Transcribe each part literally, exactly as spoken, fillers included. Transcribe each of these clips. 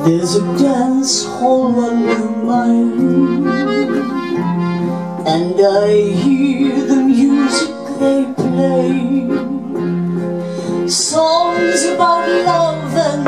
There's a dance hall under my room, and I hear the music they play, songs about love and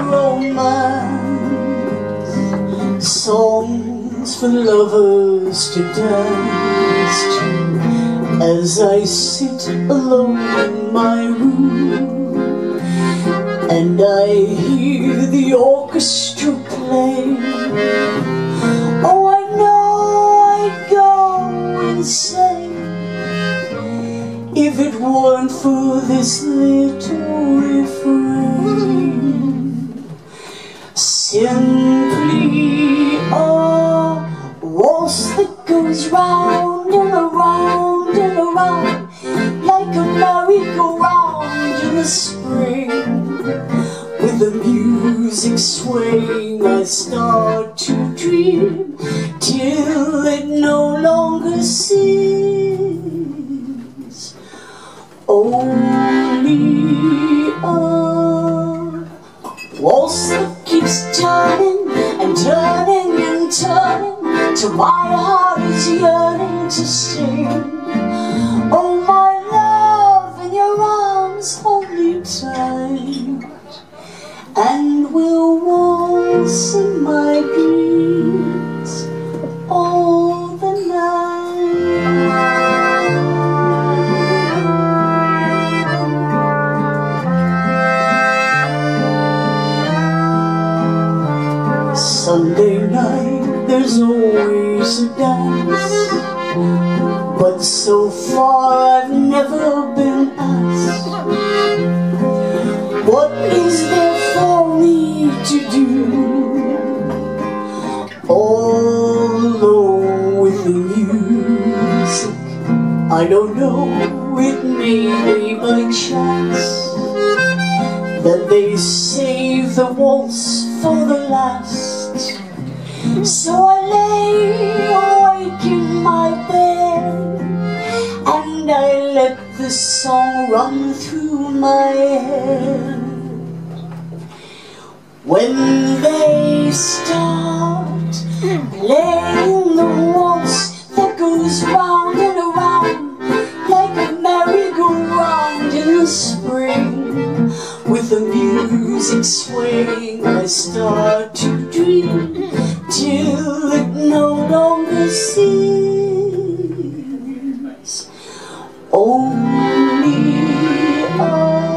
romance, songs for lovers to dance to, as I sit alone in my room, and I hear the orchestra play. Oh, I know I'd go insane if it weren't for this little refrain. Simply a waltz that goes round and around and around, like a merry-go-round in the spring. With the music swaying, I start to dream till it no longer seems only a waltz that keeps turning and turning and turning till my heart is yearning to sing. Oh, my love, in your arms hold me tight, and we'll waltz in my beats all the night. Sunday night, there's always a dance, but so far I've never been asked. What is there for me to do, all alone with the music? I don't know, it may be by chance that they save the waltz for the last. So I lay awake in my bed, and I let the song run through my head. When they start playing the waltz that goes round and around, like a merry-go-round in the spring, with the music swaying, I start to dream till it no longer seems only a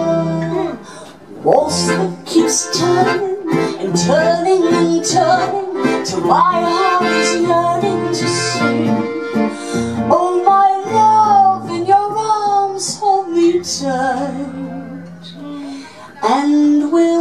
waltz that keeps turning and turning and turning till my heart is yearning to sing. Oh, my love, in your arms hold me tight, and we'll